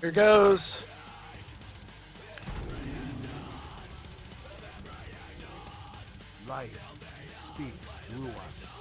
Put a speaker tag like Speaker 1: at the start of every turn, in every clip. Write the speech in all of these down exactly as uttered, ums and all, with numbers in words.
Speaker 1: Here goes.
Speaker 2: Life speaks through us.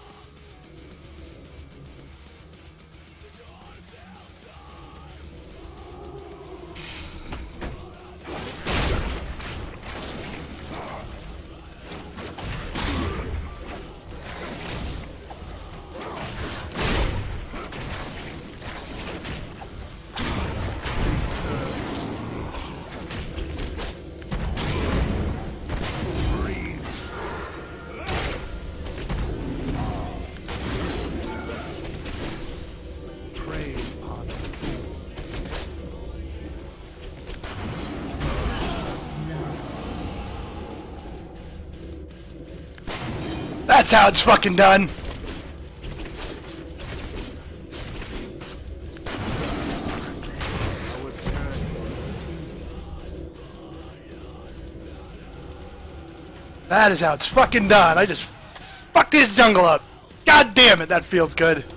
Speaker 1: That's how it's fucking done. That is how it's fucking done. I just fucked this jungle up. God damn it, that feels good.